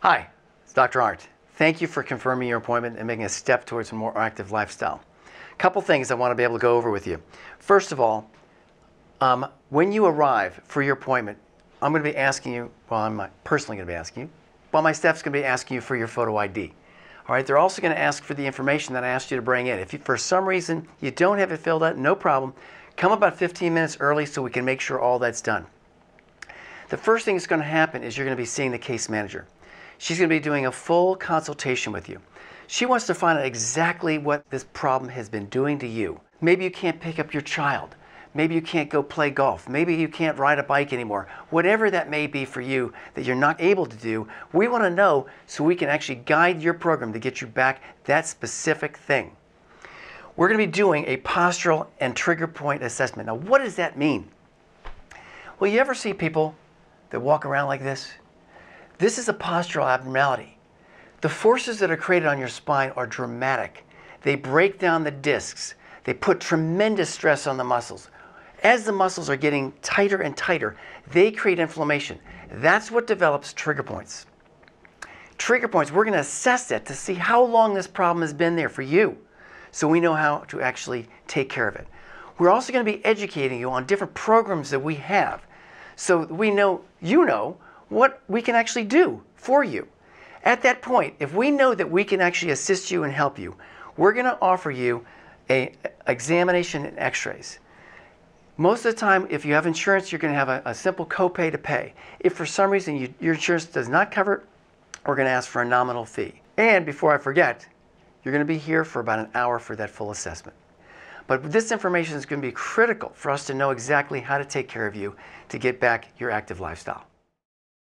Hi, it's Dr. Arndt. Thank you for confirming your appointment and making a step towards a more active lifestyle. A couple things I want to be able to go over with you. First of all, when you arrive for your appointment, I'm going to be asking you, well, I'm personally going to be asking you, but my staff's going to be asking you for your photo ID. All right, they're also going to ask for the information that I asked you to bring in. If you, for some reason you don't have it filled out, no problem. Come about 15 minutes early so we can make sure all that's done. The first thing that's going to happen is you're going to be seeing the case manager. She's going to be doing a full consultation with you. She wants to find out exactly what this problem has been doing to you. Maybe you can't pick up your child. Maybe you can't go play golf. Maybe you can't ride a bike anymore. Whatever that may be for you that you're not able to do, we want to know so we can actually guide your program to get you back that specific thing. We're going to be doing a postural and trigger point assessment. Now, what does that mean? Well, you ever see people that walk around like this? This is a postural abnormality. The forces that are created on your spine are dramatic. They break down the discs. They put tremendous stress on the muscles. As the muscles are getting tighter and tighter, they create inflammation. That's what develops trigger points. Trigger points, we're going to assess that to see how long this problem has been there for you, so we know how to actually take care of it. We're also going to be educating you on different programs that we have, so we know you know what we can actually do for you. At that point, if we know that we can actually assist you and help you, we're going to offer you an examination and x-rays. Most of the time, if you have insurance, you're going to have a simple copay to pay. If for some reason your insurance does not cover it, we're going to ask for a nominal fee. And before I forget, you're going to be here for about an hour for that full assessment. But this information is going to be critical for us to know exactly how to take care of you to get back your active lifestyle.